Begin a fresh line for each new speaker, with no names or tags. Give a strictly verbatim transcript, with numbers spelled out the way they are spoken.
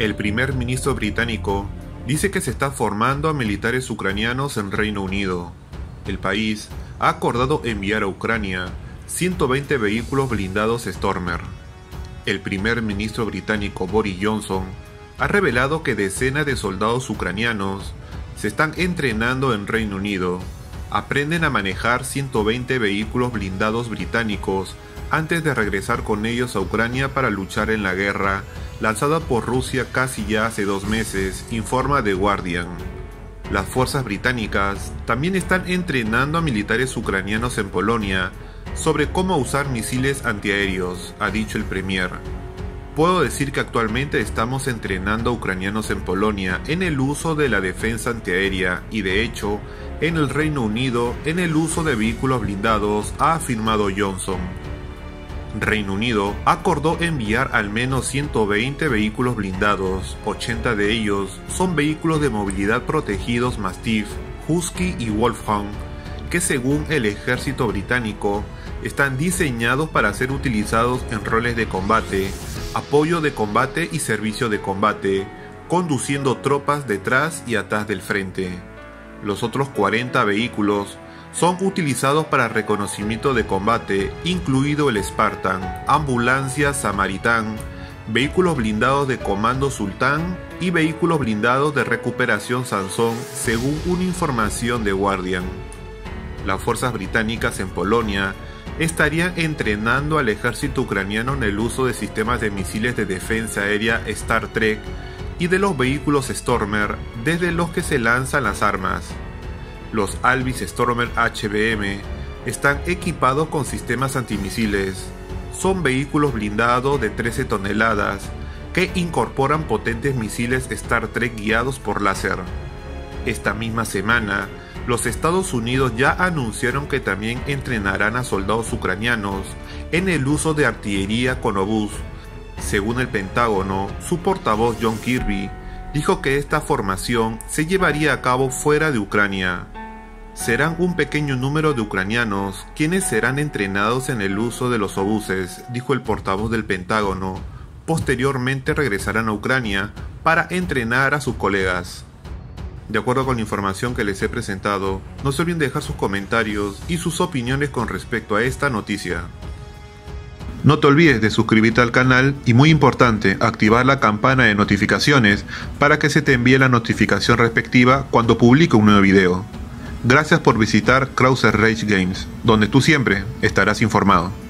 El primer ministro británico dice que se está formando a militares ucranianos en Reino Unido. El país ha acordado enviar a Ucrania ciento veinte vehículos blindados Stormer. El primer ministro británico Boris Johnson ha revelado que decenas de soldados ucranianos se están entrenando en Reino Unido. Aprenden a manejar ciento veinte vehículos blindados británicos antes de regresar con ellos a Ucrania para luchar en la guerra lanzada por Rusia casi ya hace dos meses, informa The Guardian. Las fuerzas británicas también están entrenando a militares ucranianos en Polonia sobre cómo usar misiles antiaéreos, ha dicho el premier. Puedo decir que actualmente estamos entrenando a ucranianos en Polonia en el uso de la defensa antiaérea y de hecho en el Reino Unido en el uso de vehículos blindados, ha afirmado Johnson. Reino Unido acordó enviar al menos ciento veinte vehículos blindados, ochenta de ellos son vehículos de movilidad protegidos Mastiff, Husky y Wolfhound, que según el ejército británico están diseñados para ser utilizados en roles de combate, apoyo de combate y servicio de combate, conduciendo tropas detrás y atrás del frente. Los otros cuarenta vehículos son utilizados para reconocimiento de combate, incluido el Spartan, ambulancia Samaritan, vehículos blindados de comando Sultán y vehículos blindados de recuperación Sansón, según una información de Guardian. Las fuerzas británicas en Polonia estarían entrenando al ejército ucraniano en el uso de sistemas de misiles de defensa aérea Star Trek y de los vehículos Stormer desde los que se lanzan las armas. Los Alvis Stormer H B M están equipados con sistemas antimisiles. Son vehículos blindados de trece toneladas que incorporan potentes misiles Star Trek guiados por láser. Esta misma semana, los Estados Unidos ya anunciaron que también entrenarán a soldados ucranianos en el uso de artillería con obús. Según el Pentágono, su portavoz John Kirby dijo que esta formación se llevaría a cabo fuera de Ucrania. Serán un pequeño número de ucranianos quienes serán entrenados en el uso de los obuses, dijo el portavoz del Pentágono. Posteriormente regresarán a Ucrania para entrenar a sus colegas. De acuerdo con la información que les he presentado, no se olviden de dejar sus comentarios y sus opiniones con respecto a esta noticia. No te olvides de suscribirte al canal y, muy importante, activar la campana de notificaciones para que se te envíe la notificación respectiva cuando publique un nuevo video. Gracias por visitar Krauser Rage Games, donde tú siempre estarás informado.